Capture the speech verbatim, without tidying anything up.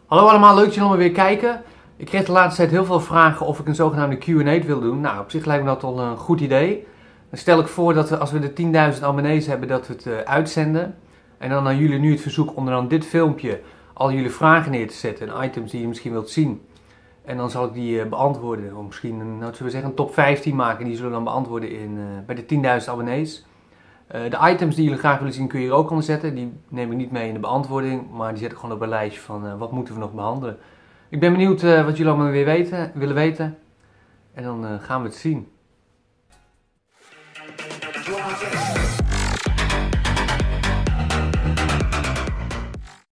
Hallo allemaal, leuk dat jullie allemaal weer kijken. Ik kreeg de laatste tijd heel veel vragen of ik een zogenaamde Q en A wil doen. Nou, op zich lijkt me dat al een goed idee. Dan stel ik voor dat we, als we de tienduizend abonnees hebben, dat we het uh, uitzenden. En dan aan jullie nu het verzoek om dan dit filmpje al jullie vragen neer te zetten en items die je misschien wilt zien. En dan zal ik die uh, beantwoorden. Of misschien een, nou, zullen we zeggen, een top vijftien maken. Die zullen we dan beantwoorden in, uh, bij de tienduizend abonnees. Uh, de items die jullie graag willen zien kun je hier ook onder zetten. Die neem ik niet mee in de beantwoording, maar die zet ik gewoon op een lijstje van uh, wat moeten we nog behandelen. Ik ben benieuwd uh, wat jullie allemaal weer weten, willen weten. En dan uh, gaan we het zien.